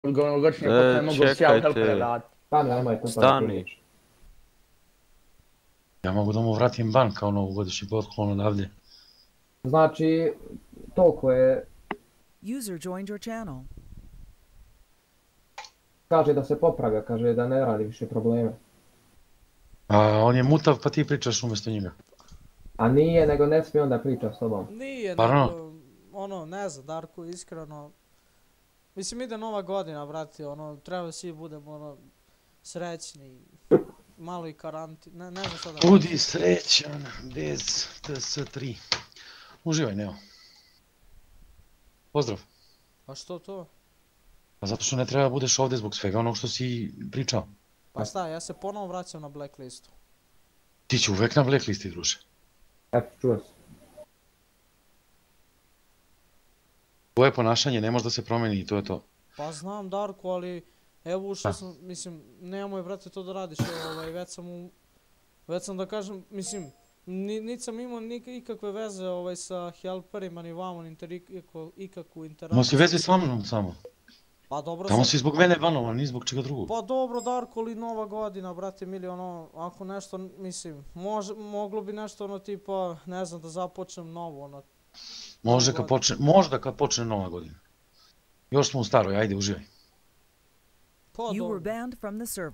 Godišnje kako ne mogu si ja u helpere raditi. Stani. Ja mogu da mu vratim ban kao novogodišnji potklon odavde. Znači, toliko je... User joined your channel. Kaže da se popravlja, kaže da ne radi više probleme. A on je mutav pa ti pričaš umjesto njega. A nije, nego ne smije onda priča s tobom. Nije, Parno. nego, ono, ne znam, Darko, iskreno. Mislim, ide nova godina, brati, ono, treba svi budemo, ono, srećni. Malo i karantin, ne znam šta da... Budi srećan, bez TS3. Uživaj, Neo. Pozdrav. A što to? Pa zato što ne treba da budeš ovdje zbog svega onog što si pričao. Pa šta, ja se ponovo vraćam na blacklistu. Ti će uvek na blacklisti, druže. Eto, čuo sam. Tvoje ponašanje ne može da se promeni i to je to. Pa znam, Darko, ali... Evo ušao sam, mislim, nemoj, brate, to da radiš, već sam da kažem, mislim, niti sam imao ikakve veze sa helperima, ni vamo, niti ikakvu interakciju. No si vezi sa mnom samo. Pa dobro Tamo sam... si zbog mene banovan, ni zbog čega drugog. Pa dobro, Darko, ali nova godina, brate mili, ono, ako nešto, mislim, moglo bi nešto, ono, tipa, ne znam, da započnem novo, ono... Možda kad počne nova godina. Još smo u staroj, ajde, uživaj. Pa You were dobro. banned from the server.